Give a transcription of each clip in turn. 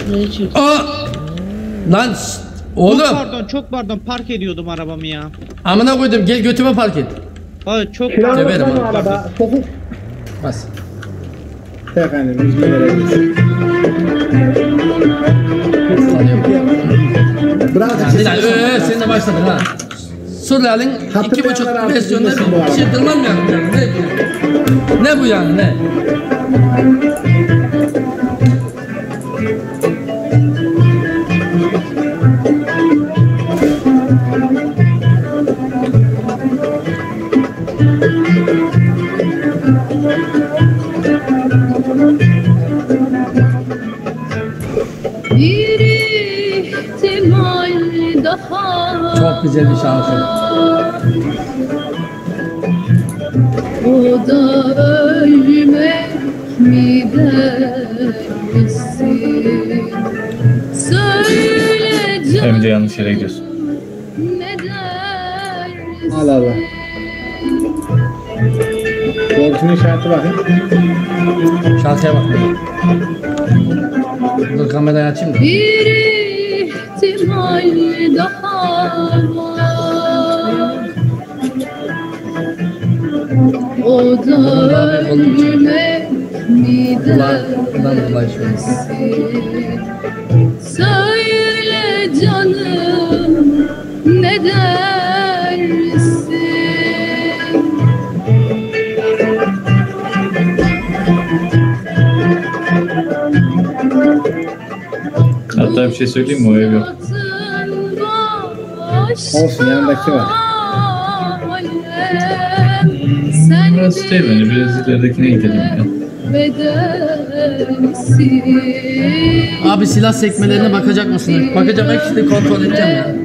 Ne için? Aa! Lan oğlum. Çok pardon park ediyordum arabamı ya. Amına koydum, gel götüme park et. Hayır çok Döverim Kiralık abi. araba. Sokuk. Bas. Efendim İzmir'e gitsin. Bırak. Sen de başladın ha. Surreal'in 2,5 versiyonunda bir şey tırmanmayalım yani. Ne bu yani ne? Bir ihtimal daha. Çok güzel bir şarkı. O da ölmek mi dersin? Söyle canım. Hem de yanlış yere gidiyorsun. Ne dersin? Allah Allah. Borcunun işareti bakayım. Şarkıya bak. Dur kamerayı açayım da. Bir ihtimal daha var. O da ölmek mi dersin? Söyle canım ne dersin? Hatta bir şey söyleyeyim mi, o ev yok. Olsun, yanındaki var. Burası değil bence, biraz ileridekine gidelim ya. Abi silah sekmelerine bakacak mısın? Bakacağım, hepsini kontrol edeceğim ya.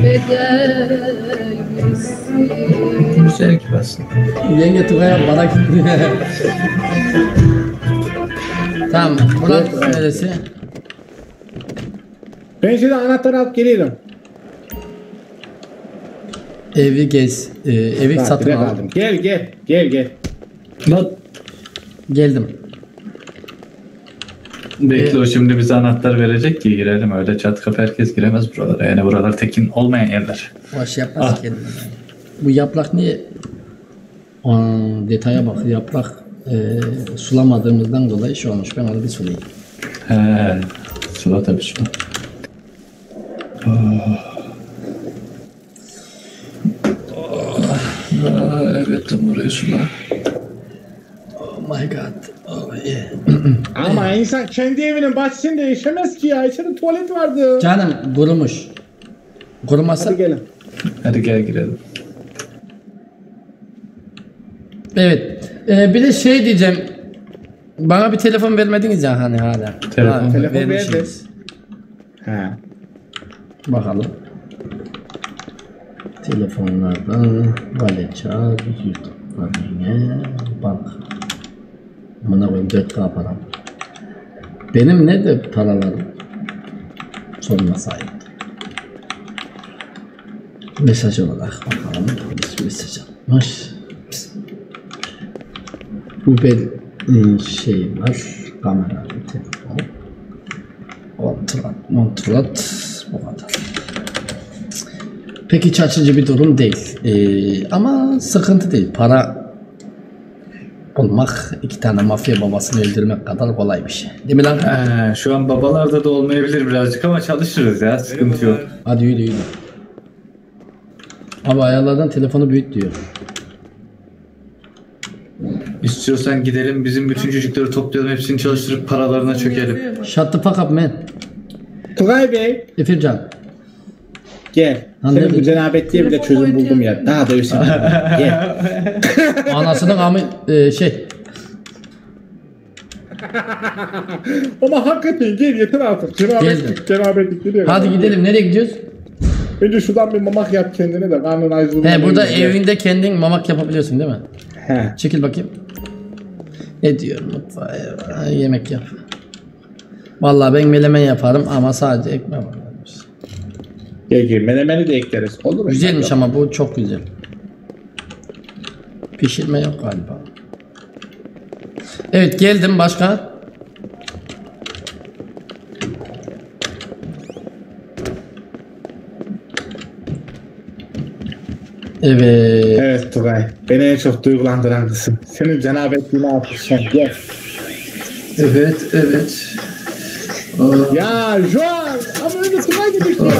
Güzel gibi aslında. Yenge Tugay'a bana gitti. Tamam, Murat neresi? Ben şimdi anahtarı alıp geliyorum. Evi gez, evi satın Tatile al. kaldım. Gel. Lan Geldim. bekle, o şimdi bize anahtar verecek ki girelim, öyle çat kapı herkes giremez buralara. Yani buralar tekin olmayan yerler. Boş yapmaz kendine. Bu yaprak niye? Detaya bak, yaprak sulamadığımızdan dolayı şey olmuş. Ben onu bir sulayayım. He, sula tabii şu. Evet, orayı sula. Oh my god. Oh yeah. Ama insan kendi evinin bahçesinde yaşamaz ki ya. İçeride tuvalet vardı. Canım kurumuş. Kurumasa. Hadi gelin. Hadi gel girelim. Evet. Bir de şey diyeceğim. Bana bir telefon vermediniz ya hani hala. Telefon. Telefon vermişsiniz. Ha. Bakalım. Telefonlardan Vale Çağ, YouTube, yine bank. Buna koyayım 4K param. Benim ne de paralarım soruna sahip. Mesaj olarak bakalım. Polis mesaj almış. Uber şey var. Kamera, telefon. Montrat. Bu kadar. Pek iç açıcı bir durum değil. Ama sıkıntı değil. Para bulmak 2 tane mafya babasını öldürmek kadar kolay bir şey. Değil mi lan? Şu an babalarda da olmayabilir birazcık ama çalışırız ya, sıkıntı yok. Hadi yürü. Abi ayarlardan telefonu büyüt diyor. İstiyorsan gidelim, bizim bütün çocukları toplayalım, hepsini çalıştırıp paralarına çökelim. Shut the fuck up man. Tugay Bey. Efircan. Gel. Anladım. Senin bu cenabetliğe bile çözüm buldum ya. Daha da üstüne. Gel. Anasının amı şey. Ama hakikaten gel yeter artık. Cenabetlik geliyor. Hadi gidelim. Nereye gidiyoruz? Önce şuradan bir mamak yap kendine de karnın acılığına. He, burada evinde kendin mamak yapabiliyorsun değil mi? He. Çekil bakayım. Ne diyor mutfağa? Yemek yap. Vallahi ben melemen yaparım ama sadece ekmek var. Gel menemeni de ekleriz. Olur mu? Güzelmiş ama bu çok güzel. Pişirme yok galiba. Evet geldim, başka? Evet. Evet Tugay. Beni en çok duygulandıran kısım. Senin cenabetliğine atışan. Gel. Evet. Ya Juan. Ama öyle Tugay gibi işte ya.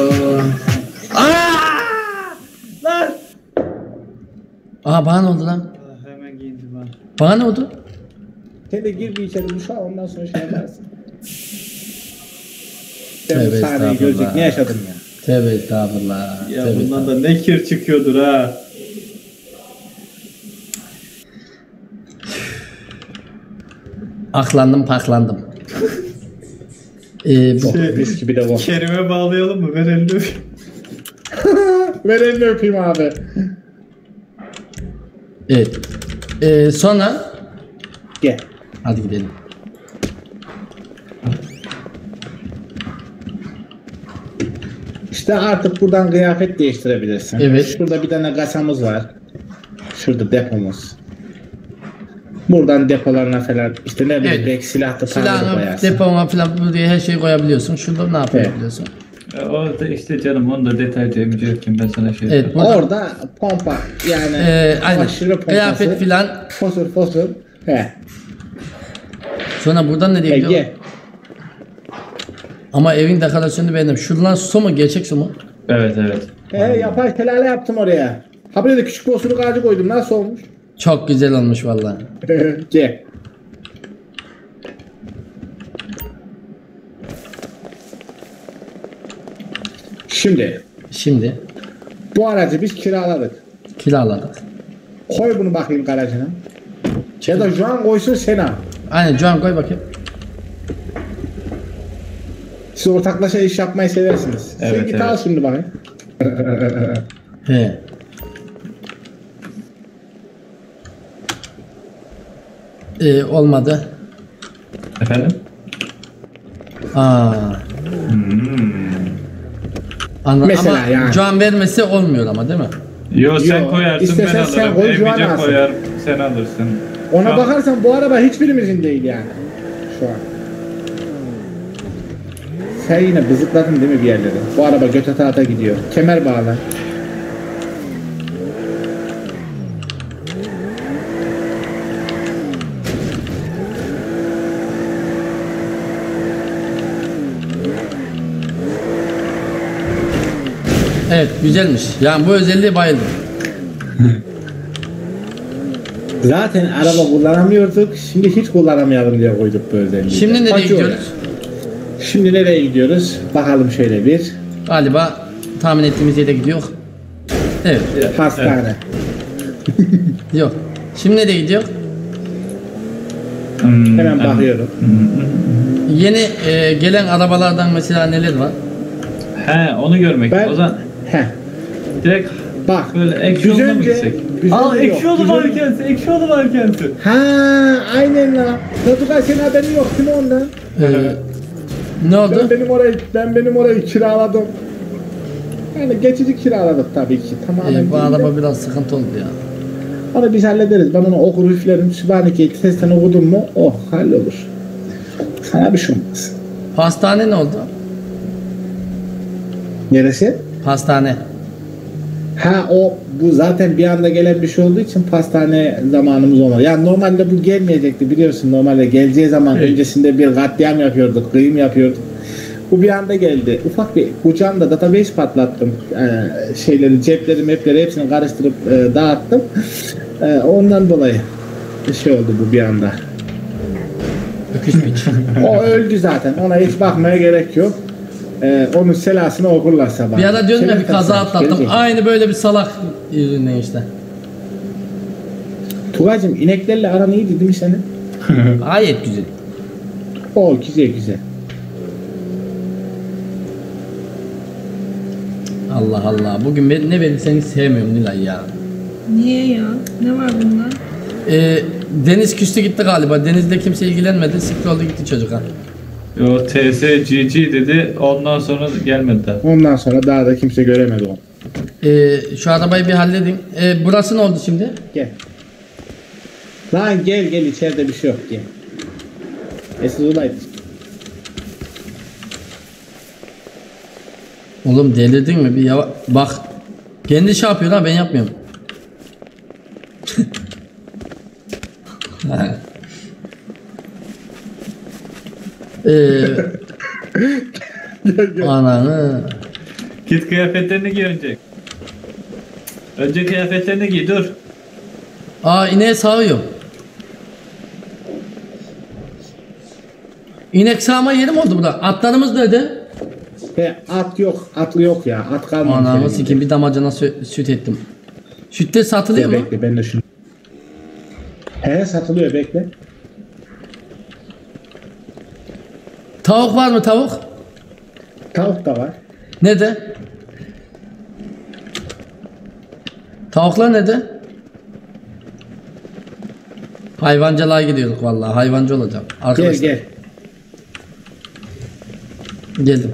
Lan! Aa bana ne oldu lan? Hemen giyindim ha. Bana ne oldu? Sen de gir bir içeri duşa ondan sonra şey yaparsın. Ben Tövbe bu sahneyi estağfurullah. görecek ne yaşadım ya. Tövbe estağfurullah. Ya Tövbe bundan da ne kir çıkıyordur ha. Aklandım paklandım. Mis gibi de bu. Kerim'e bağlayalım mı? Ver elini. Ver elini öpeyim abi. Evet. Sonra Gel. hadi gidelim. İşte artık buradan kıyafet değiştirebilirsin. Evet. Şurada bir tane kasamız var. Şurada depomuz. Buradan depolarına falan işte ne bileyim Evet. belki silah da tanrı Silahını, koyarsın. depoma falan buraya her şeyi koyabiliyorsun. Şurada ne yapabiliyorsun? Orada işte canım onu da detaylı emciyorken ben sana şey Evet. Burada, Orada pompa yani aynen. aşırı pompası. Kıyafet filan. Fosur. He. Sonra buradan nereye gidiyor? Gel. Ama evin dekorasyonu beğendim. Şuradan su mu? Gerçek su mu? Evet. Yapay şelale yaptım oraya. Ha buraya da küçük bir osuruk ağacı koydum. Nasıl olmuş? Çok güzel olmuş vallahi. Gel. Şimdi bu aracı biz kiraladık. Kiraladık. Koy bunu bakayım garajına. Ya da şu an koysun Sena. Aynen Can koy bakayım. Siz ortaklaşa iş yapmayı seversiniz. Evet, Sen git al şimdi bakayım. He. Olmadı. Efendim? Aa. Anladım. Mesela ama yani. Can vermesi olmuyor ama değil mi? Yo sen Yo, koyarsın istesen ben sen alırım. koy, Juan Emice alsın. koyar sen alırsın. Ona Şu an- bakarsan bu araba hiçbirimizin değil yani. Şu an. Sen yine bızıkladın değil mi bir yerlere? Bu araba göte tahta gidiyor. Kemer bağla. Evet güzelmiş. Yani bu özelliğe bayıldım. Zaten araba kullanamıyorduk. Şimdi hiç kullanamayalım diye koyduk bu özelliği. Şimdi nereye Acıyor gidiyoruz? yani. Şimdi nereye gidiyoruz? Bakalım şöyle bir. Galiba tahmin ettiğimiz yere gidiyor. Evet. Hastane. Yok. Şimdi nereye gidiyor? Hemen bakıyorum. Yeni gelen arabalardan mesela neler var? He onu görmek. Ben... O zaman Heh. direkt Bak. böyle ek yoluna mı gitsek? Aa ek yolu varken. Ha aynen la. Tatuka senin haberin yok değil mi ondan? Ne oldu? Ben benim orayı kiraladım. Yani geçici kiraladık tabii ki. Tamamen Bu değil de. araba biraz sıkıntı oldu ya. Onu biz hallederiz. Ben onu okur üflerim. Sübhaneke'yi sesten okudum mu? Oh hallolur. Sana bir şey olmaz. Pastane ne oldu? Neresi? Pastane. Ha o bu zaten bir anda gelen bir şey olduğu için pastane zamanımız olmadı. Yani normalde bu gelmeyecekti biliyorsun. Normalde geleceği zaman öncesinde bir katliam yapıyorduk, kıyım yapıyorduk. Bu bir anda geldi. Ufak bir kucağımda database patlattım. Şeyleri, cepleri, mapleri hepsini karıştırıp dağıttım. Ondan dolayı şey oldu bu bir anda. Öküz piç. O öldü zaten. Ona hiç bakmaya gerek yok. Onun selasını okurlar sabah. Bir ara diyorum ya bir kaza Senin atlattım. gelecek. Aynı böyle bir salak yüzünden işte. Tugay'cığım ineklerle aran iyiydi değil mi senin? Gayet güzel. O güzel. Allah Allah. Bugün ne verirseniz sevmiyorum Nilay ya. Niye ya? Ne var bunda? Deniz küstü gitti galiba. Denizde kimse ilgilenmedi. Siktir oldu gitti çocuk ha. Yo TSGG dedi ondan sonra gelmedi daha. Ondan sonra daha da kimse göremedi onu. Şu arabayı bir halledin. Burası ne oldu şimdi? Gel. Lan gel içeride bir şey yok gel. Esas olaydı. Oğlum delirdin mi? Bir bak. Kendi şey yapıyor lan, ben yapmıyorum. Ananı. Git kıyafetlerini giy önce. Önce kıyafetlerini giy dur. Aa, ineğe sağıyor. İnek sağma yerim oldu burada. Atlarımız nerede? At yok. Atlı yok ya. At kalmamış. Anamı elimde. sikim, bir damacana süt ettim. Süt de satılıyor mu? Bekle ben de şunu. He satılıyor bekle. Tavuk var mı, tavuk? Tavuk da var. Nerede? Tavuklar nerede? Hayvancılığa gidiyorduk vallahi. Hayvancı olacağım. Gel Arkadaşlar. gel. Geldim.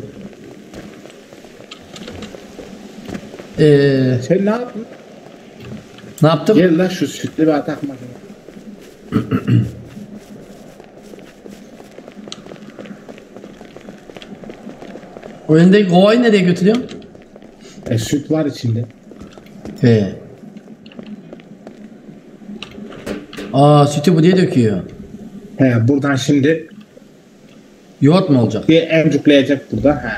Sen ne yaptın? Ne yaptım? Gel lan şu sütlü bir atak makine. O elindeki kovayı nereye götürüyorsun? Süt var içinde. He. Aa, sütü buraya döküyor. He buradan şimdi Yoğurt mu olacak? bir emcüklayacak burada. He.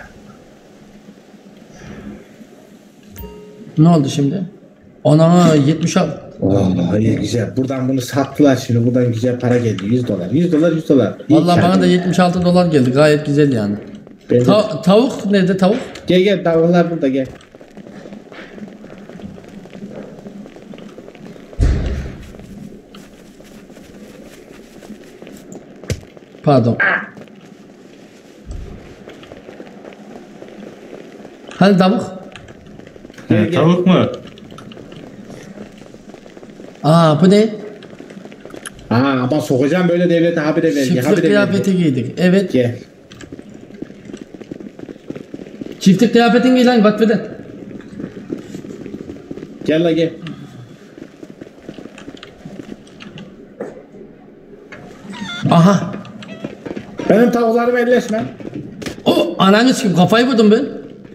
Ne oldu şimdi? Ana 76. Oh iyi güzel. Buradan bunu sattılar şimdi. Buradan güzel para geldi. 100 dolar. 100 dolar 100 dolar. İyi Vallahi kâr. bana da 76 dolar geldi. Gayet güzel yani. Ben de- Tavuk nerede, tavuk? Gel gel tavuklar burada gel. Pardon. Hani tavuk? He, tavuk mu? Aa, bu ne? Ama sokacağım böyle devlete habire vergi. Çiftlik Habire vergi. kıyafeti giydik. Evet. Gel. Çiftlik kıyafetin giy lan, bak bir de. Gel la gel. Aha. Benim tavuklarım elleşme. O ananı sikim, kafayı vurdum ben.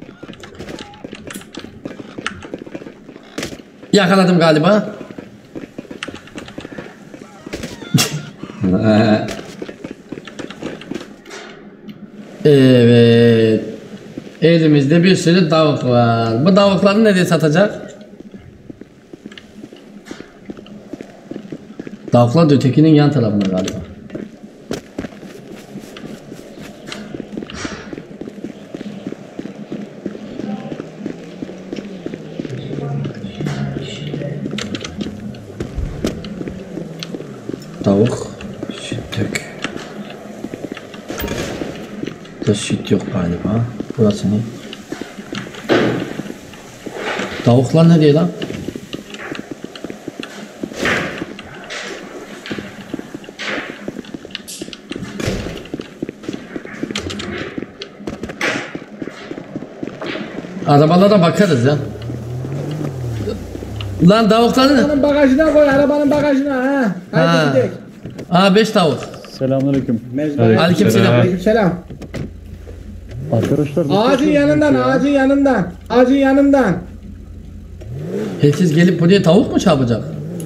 Yakaladım galiba. Evet. Elimizde bir sürü tavuk var. Bu tavukları nereye satacak? Tavuklar da ötekinin yan tarafında galiba. Tavuk, süt dök. Burada süt yok galiba. Burası ne? Tavuklar ne diyor lan? Arabalara bakarız ya. Lan tavukları ne? Arabanın bagajına koy arabanın bagajına ha. Hadi Ha. gidelim. Aa, 5 tavuk. Selamünaleyküm. Mezbahaya. Aleykümselam. Aleykümselam. Arkadaşlar Ağacın yanından, ağacın yanından. Ağacın yanından. Herkes gelip buraya tavuk mu çarpacak?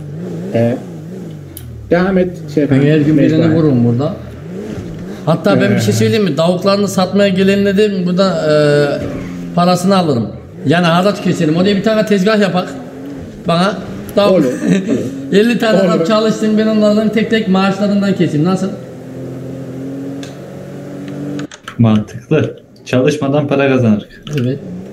Devam et. Şey Ben her gün birini mezbahaya. vururum burada. Hatta ben bir şey söyleyeyim mi? Tavuklarını satmaya gelenle de burada parasını alırım. Yani haraç keselim. Oraya bir tane tezgah yapak. Bana tavuk. Olur, 50 tane adam Olur. çalışsın, ben onlardan tek tek maaşlarından keseyim. Nasıl? Mantıklı. Çalışmadan para kazanır. Evet.